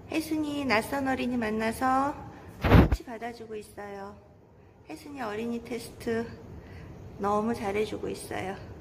혜순이 낯선 어린이 만나서 코치 받아주고 있어요. 혜순이 어린이 테스트 너무 잘해주고 있어요.